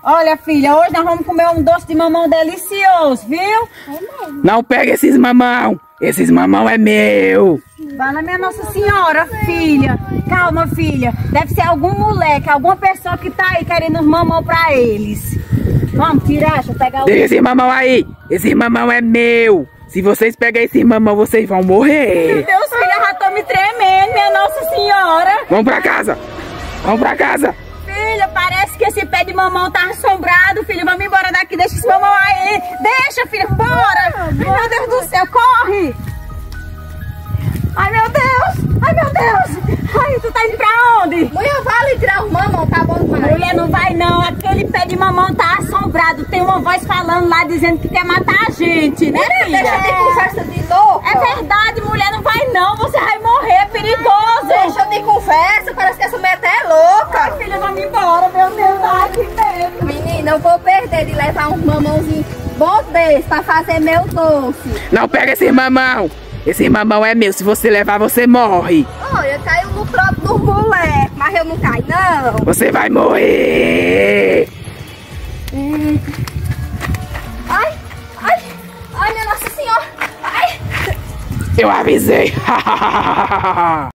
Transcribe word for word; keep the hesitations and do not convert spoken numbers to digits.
Olha, filha, hoje nós vamos comer um doce de mamão delicioso, viu? Não pega esses mamão. Esses mamão é meu. Fala, minha Nossa Senhora, filha. Calma, filha. Deve ser algum moleque, alguma pessoa que tá aí querendo os mamão pra eles. Vamos tirar, deixa eu pegar o... Deixa esse mamão aí. Esse mamão é meu. Se vocês pegarem esse mamão, vocês vão morrer. Meu Deus, filha, eu já tô me tremendo, minha Nossa Senhora. Vamos pra casa. Vamos pra casa. Filha, parece que esse pé de mamão tá assombrado, filha. Vamos embora daqui, deixa esse mamão aí. Deixa, filha, bora. Ai, meu Deus do céu, corre. Ai, meu Deus. Ai, meu Deus. Ai, tu tá indo pra onde? Mulher, vai ali tirar os mamão, tá bom demais. Mulher, não vai não. Aquele pé de mamão tá assombrado. Tem uma voz falando lá, dizendo que quer matar a gente, né, filha? Deixa de conversa de louco. É verdade, mulher, não vai não. Você vai morrer, é perigoso. Deixa de conversa, parece que essa mulher até é louca. Ai, filha, vamos embora, meu Deus. Ai, que medo. Menina, eu vou perder de levar uns mamãozinhos bons desses pra fazer meu doce. Não pega esse mamão. Esse mamão é meu. Se você levar, você morre. Olha, caiu no próprio dos moleques, mas eu não caio, não. Você vai morrer. Ai, ai, ai, minha Nossa Senhora. Ai. Eu avisei.